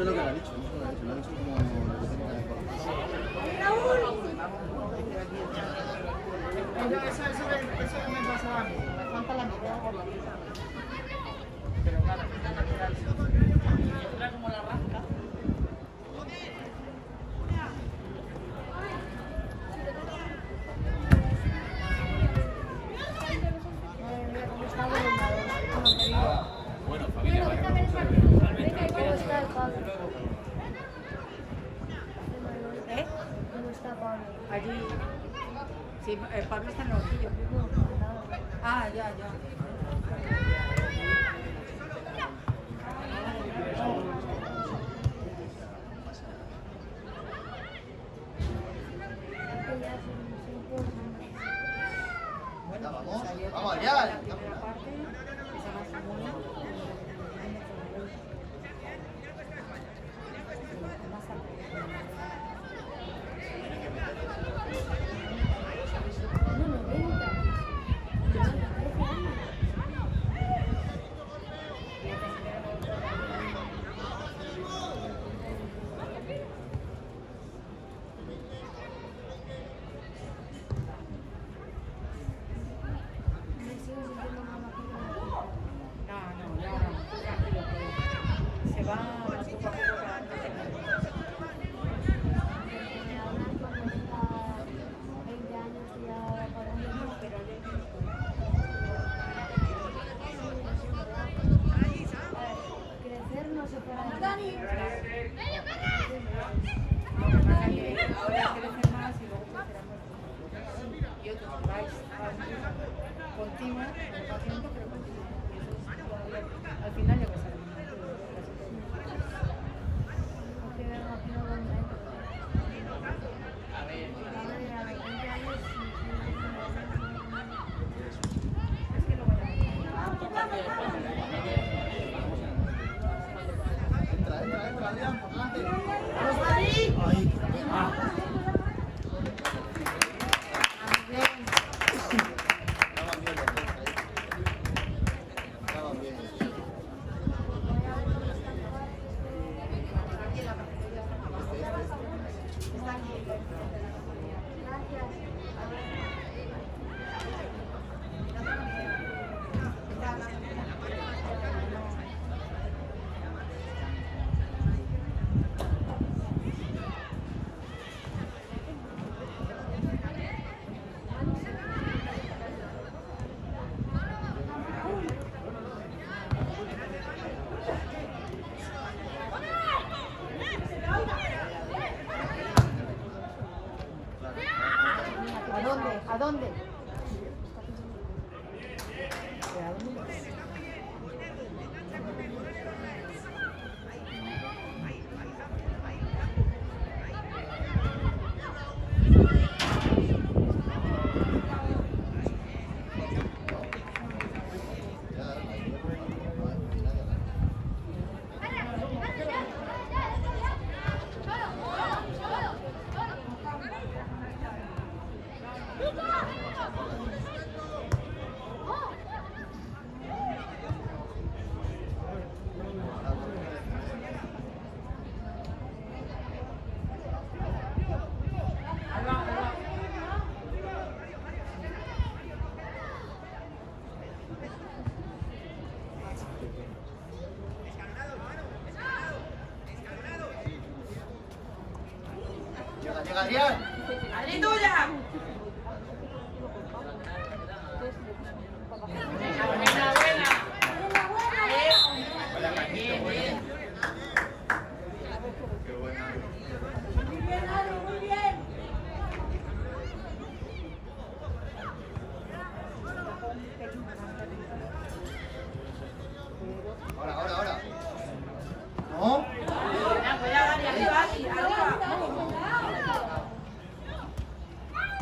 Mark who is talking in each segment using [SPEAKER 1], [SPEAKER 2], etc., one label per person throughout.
[SPEAKER 1] sé lo que le ha dicho, no sé lo que le ha dicho, le ha dicho como lo que tiene que hacer.
[SPEAKER 2] Eso me pasaba a mí, me falta la mitad por la vida. Pero claro, como la rasca.
[SPEAKER 3] Bueno, familia,
[SPEAKER 4] ¿Cómo está el Pablo?
[SPEAKER 2] ¿Eh?
[SPEAKER 4] ¿Cómo está Pablo?
[SPEAKER 2] Allí. Sí, Pablo está en el horquillo. Ah, ya, ya.
[SPEAKER 1] Vamos allá.
[SPEAKER 2] Al final ya pasará.
[SPEAKER 1] Entra, Adrián, por delante.
[SPEAKER 2] ¿A dónde?
[SPEAKER 1] Llega Adrián.
[SPEAKER 2] ¡Adri tuya! Buena, buena. Bien, bien.
[SPEAKER 1] Qué buena.
[SPEAKER 4] Muy bien, Adri, muy bien.
[SPEAKER 1] Ahora. ¿No?
[SPEAKER 2] Cuidado, Adri, arriba, Adri, arriba.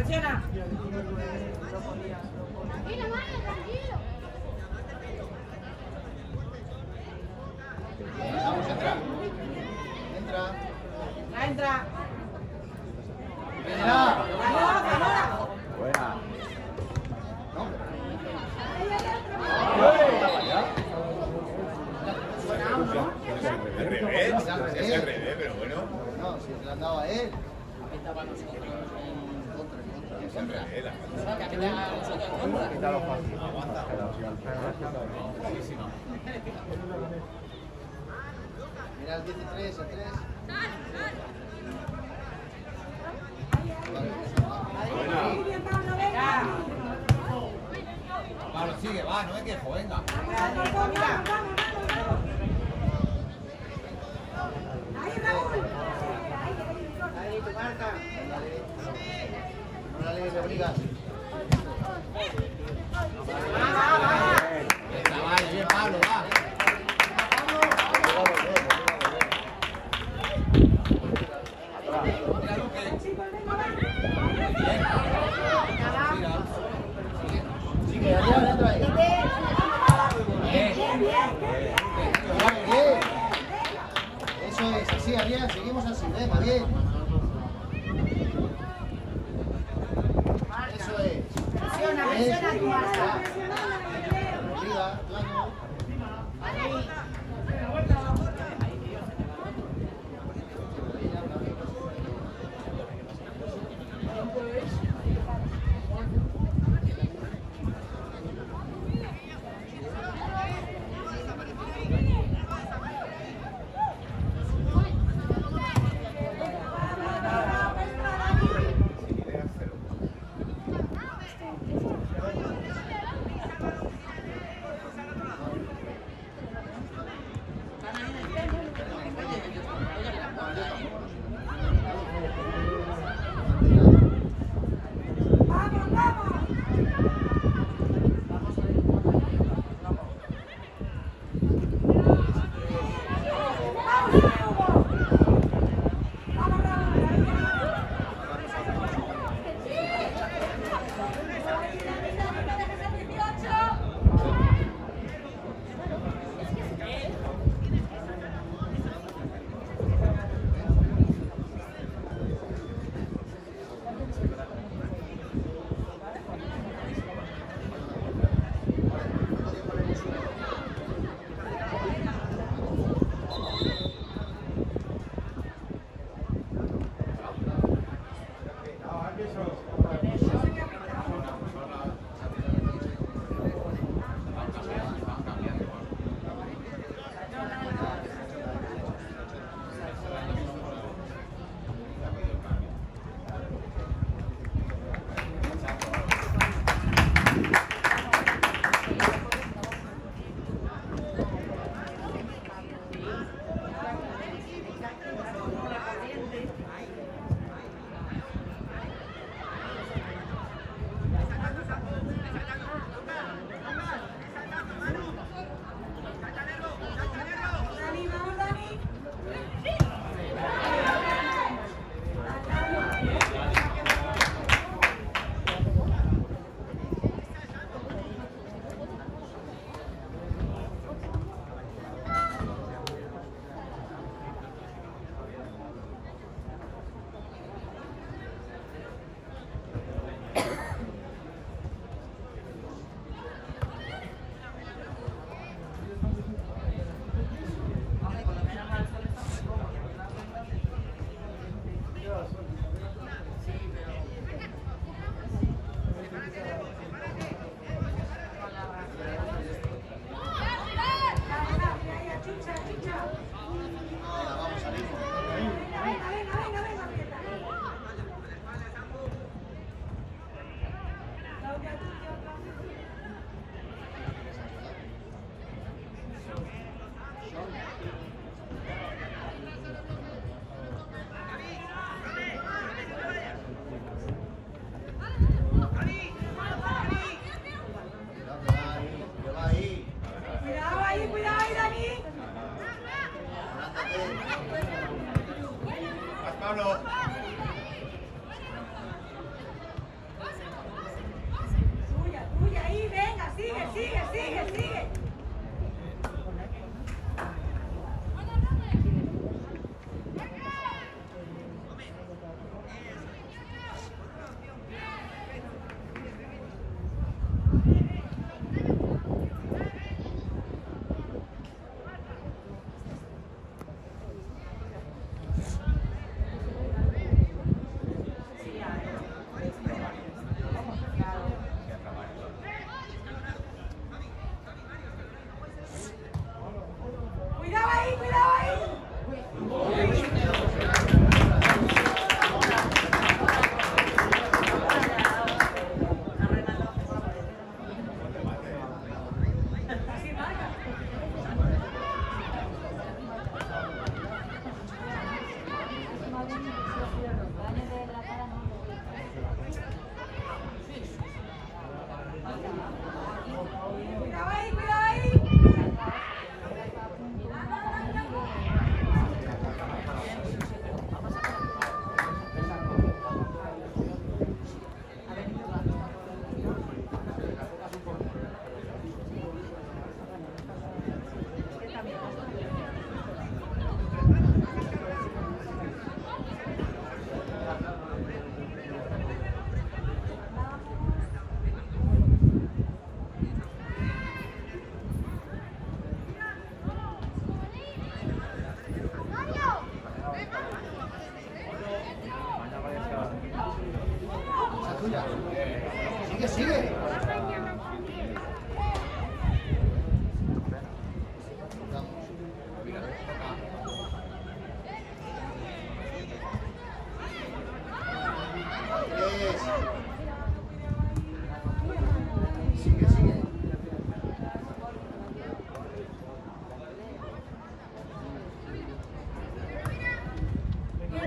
[SPEAKER 2] presiona.
[SPEAKER 1] Vamos, entra. Entra.
[SPEAKER 2] Ya entra.
[SPEAKER 1] Entra.
[SPEAKER 3] Buena.
[SPEAKER 1] No.
[SPEAKER 3] Es al revés, pero bueno.
[SPEAKER 1] No, si te la han dado a él.
[SPEAKER 3] Es al revés.
[SPEAKER 1] Mira el 13, el 3.
[SPEAKER 3] Pablo, sigue, va, no me quejo, venga.
[SPEAKER 2] Ahí, tu marca.
[SPEAKER 1] No la le obligas.
[SPEAKER 3] Venga, vale, bien, Pablo, va. Mira, Luque.
[SPEAKER 1] Sigue, Adrián, entra ahí. Bien. Eso es, así, Adrián, seguimos así, venga, bien. Eso es.
[SPEAKER 2] Presiona tu marca.
[SPEAKER 1] Obliga, plano.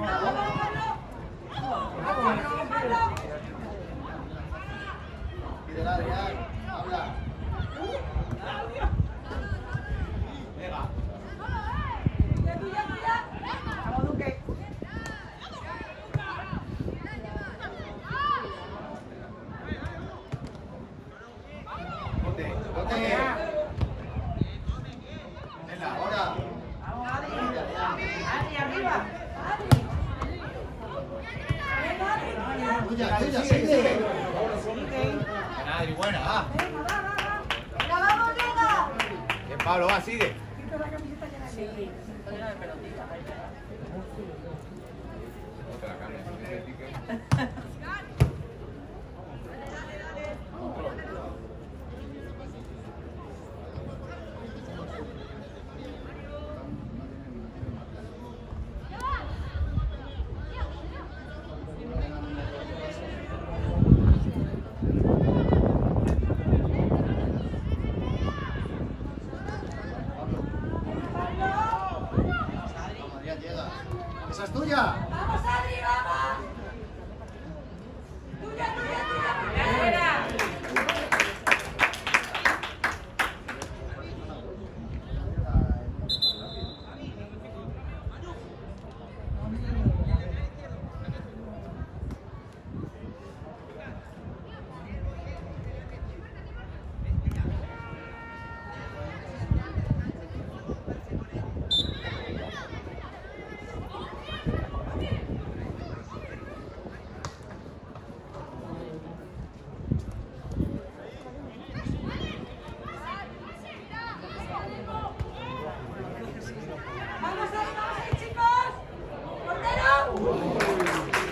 [SPEAKER 1] Pídela, Adrián. Habla.
[SPEAKER 3] Venga.
[SPEAKER 2] Vamos, Duque.
[SPEAKER 3] Ponte.
[SPEAKER 1] Ponte.
[SPEAKER 3] Venga.
[SPEAKER 1] Ahora.
[SPEAKER 2] Vamos, Adri. Adri, arriba.
[SPEAKER 1] Tuya, tuya, sigue.
[SPEAKER 3] Venga, Adri, buena, va.
[SPEAKER 4] ¡La vamos, Diego!
[SPEAKER 3] Bien, Pablo, va, sigue.
[SPEAKER 2] Sí, era de pelotita.
[SPEAKER 3] No te la cambias, no te pique.
[SPEAKER 1] Vamos, Adrián, llega. Esa es tuya.
[SPEAKER 4] ¡Vamos, Adri, vamos! ¡Tuya, tuya, tuya!
[SPEAKER 2] Fuera.
[SPEAKER 4] ¡Vamos ahí, chicos! ¡Portero!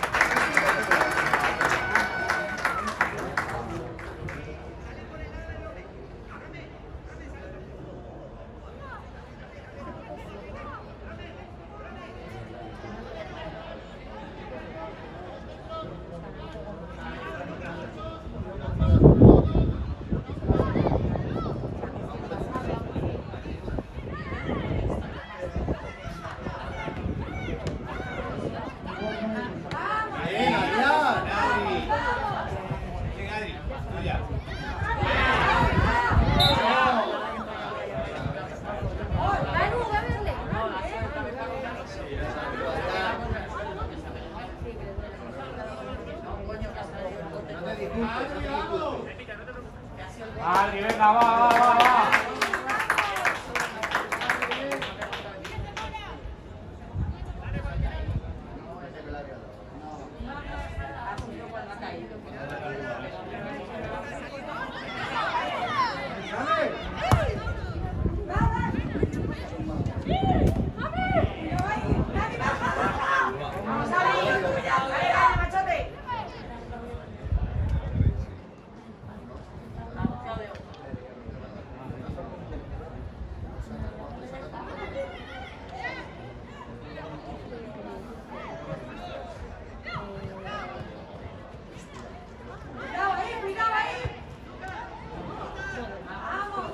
[SPEAKER 1] Bien, Adrián.
[SPEAKER 3] Venga, Adri, tuya.
[SPEAKER 4] Manu, dámele.
[SPEAKER 1] No te disculpes, no te disculpes.
[SPEAKER 5] Adri, venga, va.
[SPEAKER 2] Vamos, Adri. Venga, machote. Claudio.
[SPEAKER 4] Cuidado ahí. Vamos.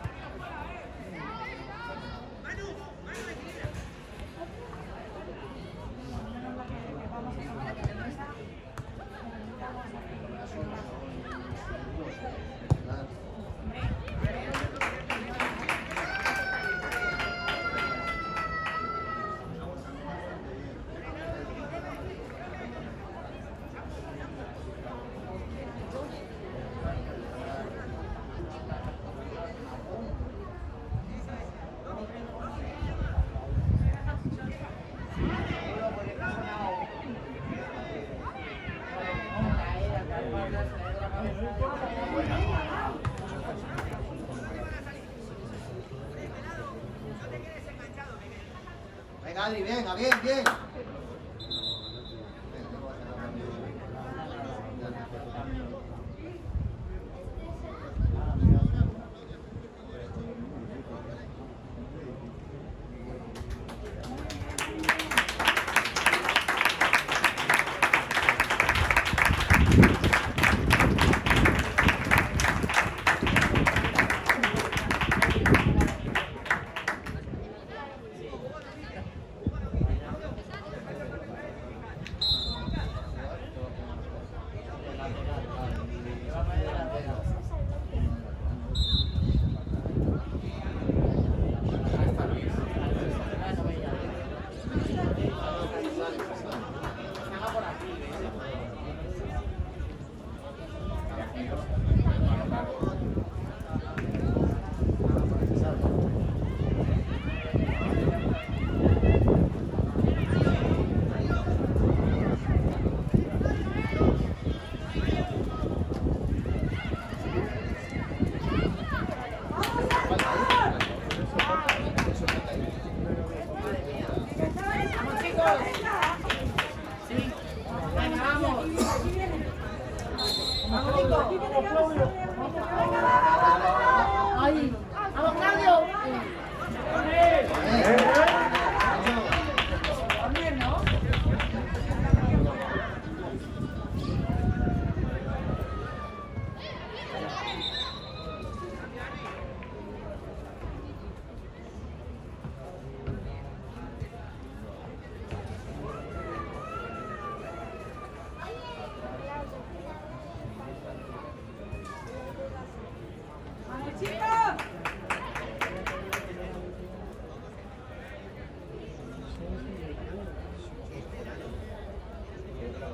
[SPEAKER 1] Venga, Adri, venga, bien, bien.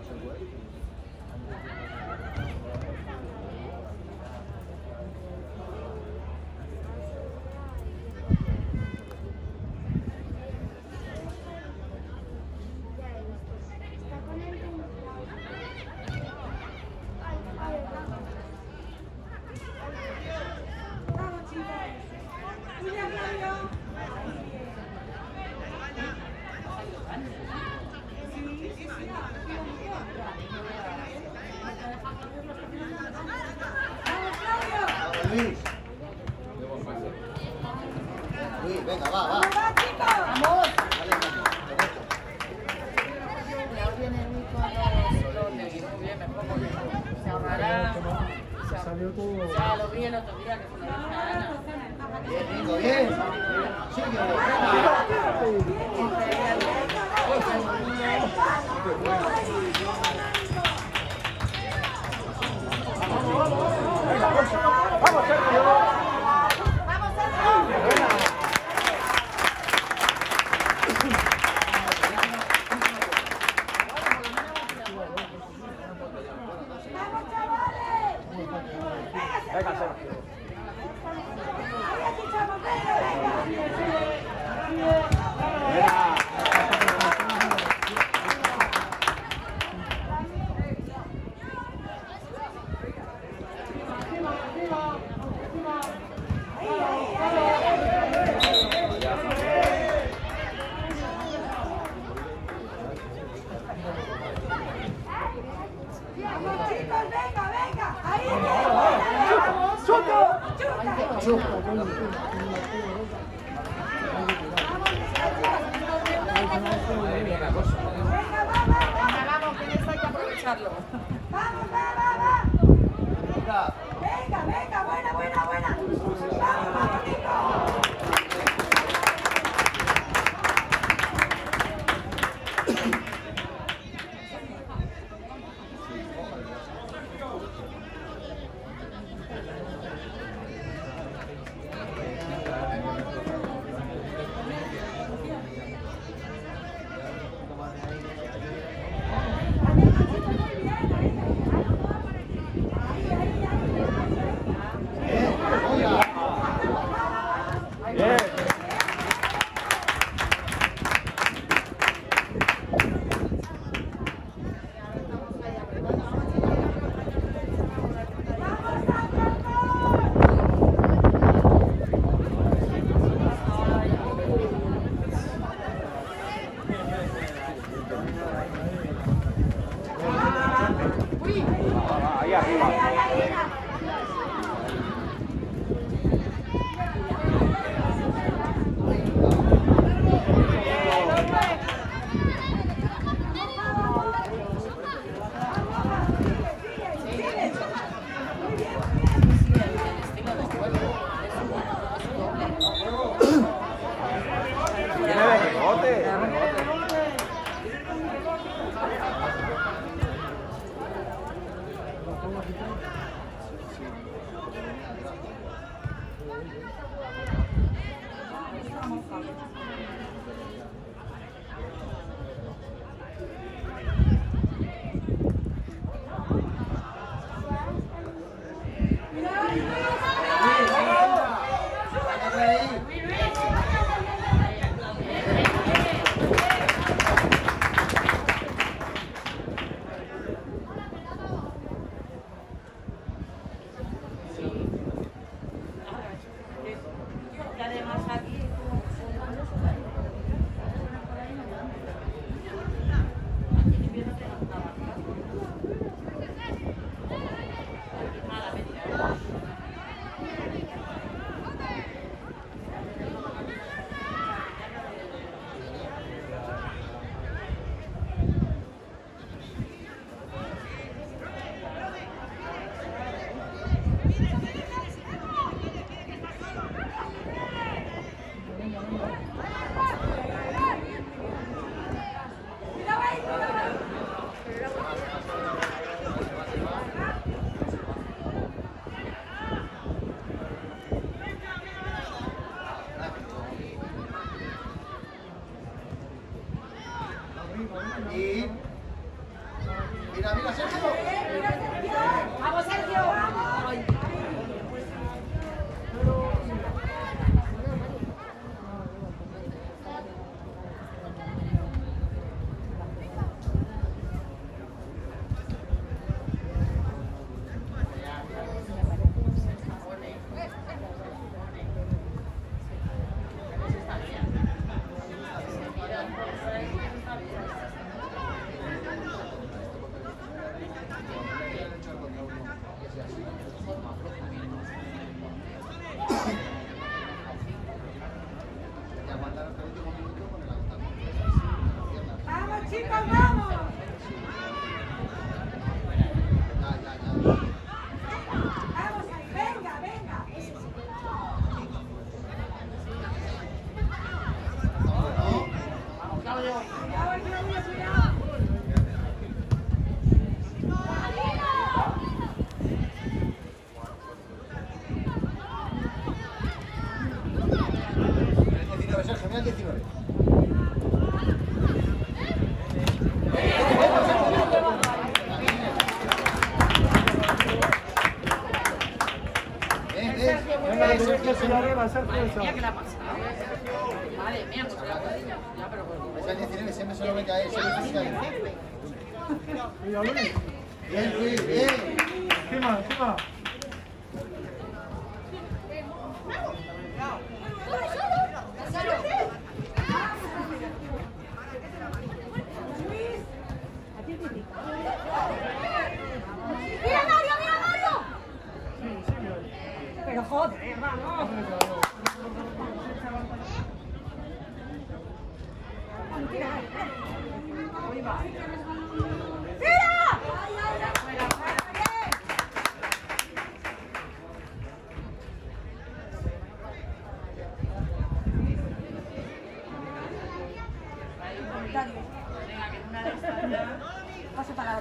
[SPEAKER 1] Luis. Luis, venga, va.
[SPEAKER 4] ¡Vamos!
[SPEAKER 1] Dale, correcto.
[SPEAKER 2] Ya viene muy con los de muy bien, me pongo bien. Se ahorrará.
[SPEAKER 6] Salió todo.
[SPEAKER 2] Ya lo vi el otro día que se lo dije a Ana.
[SPEAKER 1] Bien, Nico, bien. Sigue,
[SPEAKER 6] Venga, Sergio.
[SPEAKER 4] ¡Ahí escuchamos! ¡Venga, venga! ¡Vamos, chicos! ¡Venga, venga! ¡Ahí! ¡Chuta!
[SPEAKER 2] Vamos, que esto hay que aprovecharlo.
[SPEAKER 4] ¡Vamos, va!
[SPEAKER 1] venga.
[SPEAKER 4] ¡Venga, buena! ¡Vamos, Nico!
[SPEAKER 6] Ahí arriba. Viene de rebote.
[SPEAKER 1] Y Mira, mira, Sergio.
[SPEAKER 4] Vamos, Sergio. Vamos. Vamos, chicos, vamos. Vamos ahí, venga, venga. Cuidado, cuidado.
[SPEAKER 1] Sergio, mira el 19.
[SPEAKER 6] Venga, Sergio, se la arriba, Sergio.
[SPEAKER 2] Mira que la pasa. Vale, mira, pues ya, pero
[SPEAKER 1] Es el 19, siempre solo vete a él, siempre física de
[SPEAKER 6] Mira, Luis.
[SPEAKER 1] Bien, Luis, bien.
[SPEAKER 6] Encima, encima.
[SPEAKER 4] Mira, Mario, mira, Mario. Pero joder, vamos. Paso palabra.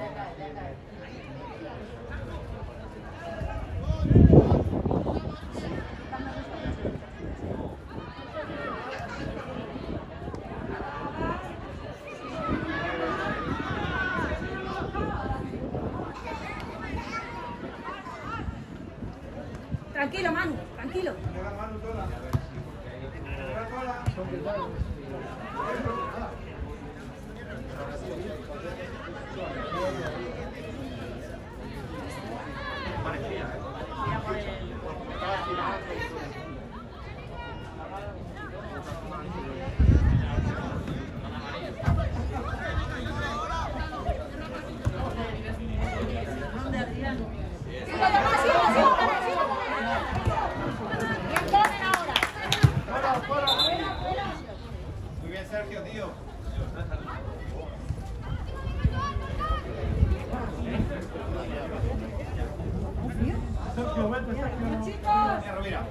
[SPEAKER 4] Tranquilo, Manu, tranquilo.
[SPEAKER 3] Muy bien, Sergio, tío.
[SPEAKER 6] Sergio, vete, Sergio.
[SPEAKER 3] Mira, Rovira.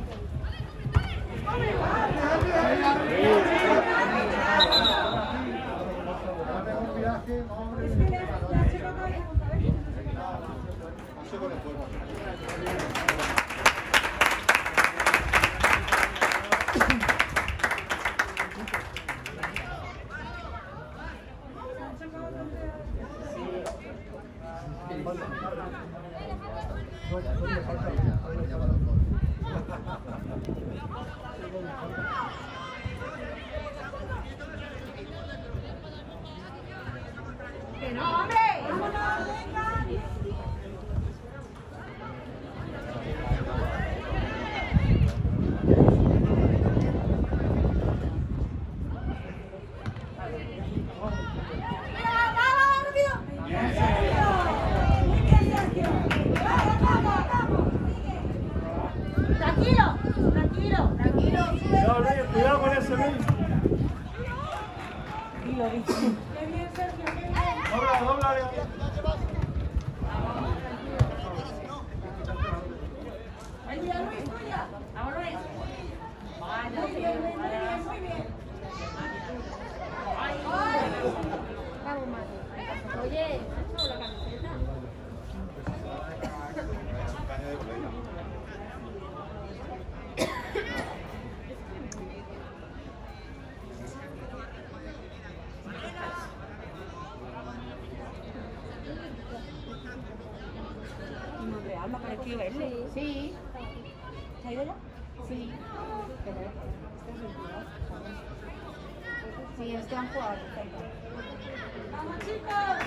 [SPEAKER 4] ¡Que no, hombre! ¡Vámonos, venga! ¡Mira, vamos, rápido! ¡Bien, Sergio! ¡Muy bien, Sergio! ¡Vamos, vamos, vamos! ¡Sigue! ¡Tranquilo! ¡Tranquilo! ¡Tranquilo!
[SPEAKER 6] Cuidado, Luis, cuidado con ese Luis.
[SPEAKER 4] ¡Qué bien, Sergio! ¡Qué bien!
[SPEAKER 6] Dobla, dobla.
[SPEAKER 4] ¡Mira, Luis, tuya!
[SPEAKER 2] vamos, Luis.
[SPEAKER 4] Muy bien, muy bien, muy bien. Vamos, Mati. Oye, ¿has hecho la camiseta?
[SPEAKER 3] Caña de bolera.
[SPEAKER 4] Alma para que verle. Sí. ¿Se ha ido ya? Sí. Sí, es que han jugado. ¡Vamos, chicos!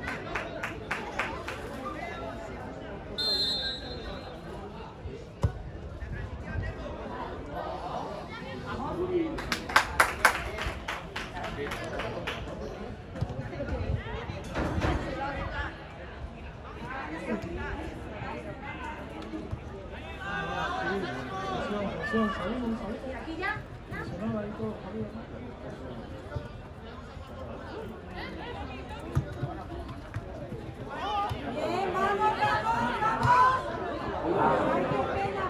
[SPEAKER 4] ¿Aquí ya? Bien, vamos, vamos, vamos. Ay, qué pena,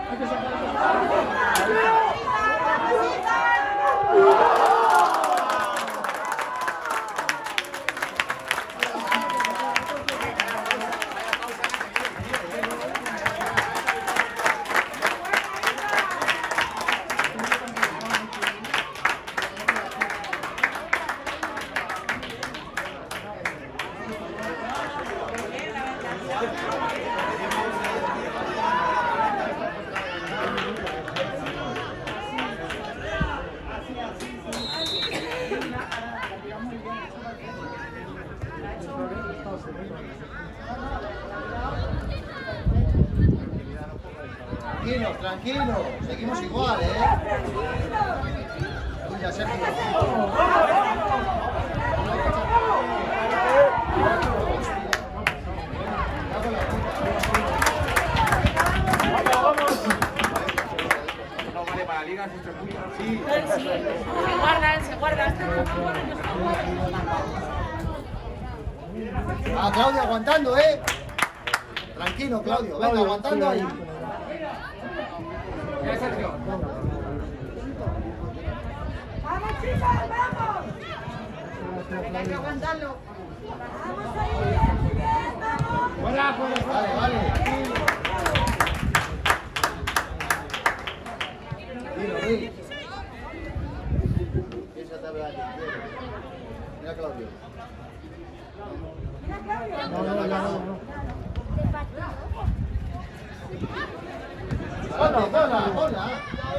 [SPEAKER 1] Tranquilos, tranquilos. Seguimos igual, Tuya, Sergio.
[SPEAKER 3] No vale para la liga, si se escucha. Sí.
[SPEAKER 4] Se guardan.
[SPEAKER 1] Ah, Claudio aguantando, Tranquilo, Claudio. Venga, aguantando ahí.
[SPEAKER 3] Sergio.
[SPEAKER 4] ¡Vamos, chicos, vamos! Venga, hay que aguantarlo. ¡Vamos ahí, bien, vamos!
[SPEAKER 1] Vale, vale. Dilo. Esa tabla aquí. Mira, Claudio.
[SPEAKER 4] Mira, Claudio.
[SPEAKER 6] No.
[SPEAKER 1] Hola.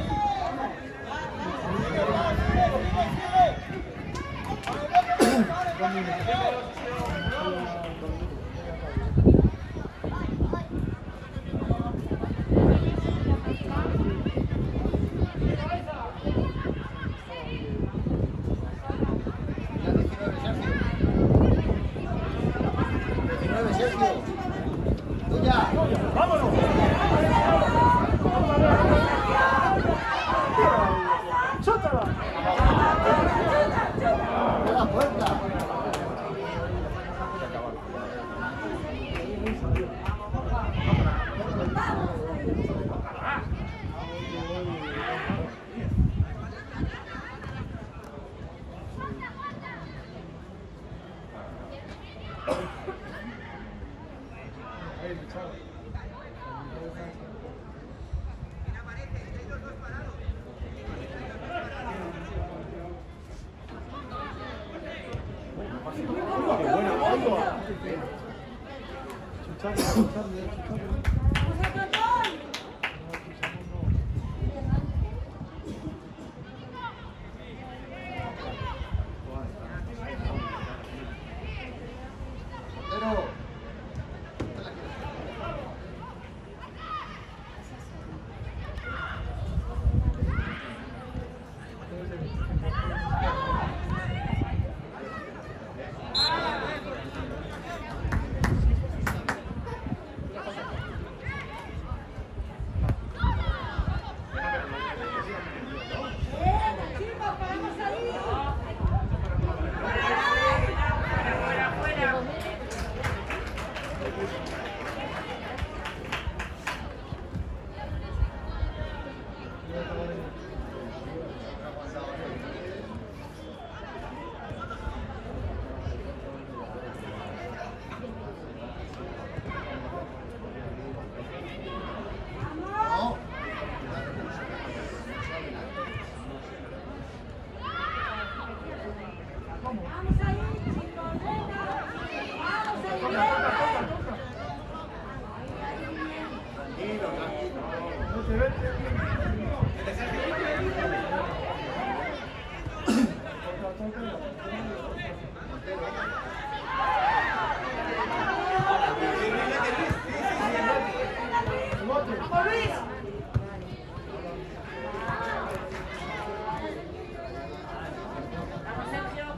[SPEAKER 1] Sergio. Tuya.
[SPEAKER 6] ¡Vámonos! ¡Chótala!
[SPEAKER 1] ¡A la puerta!
[SPEAKER 4] ¡Vamos, Luis! ¡Vamos, Sergio!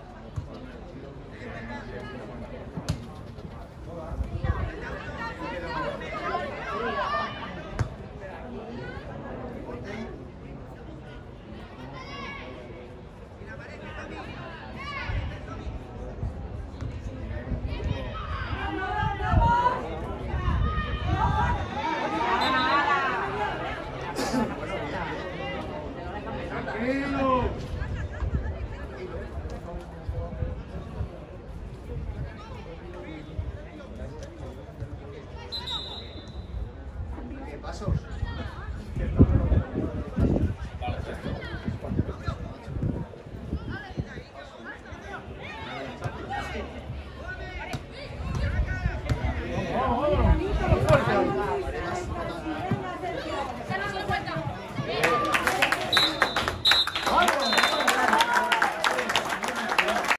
[SPEAKER 1] ¿Qué pasos?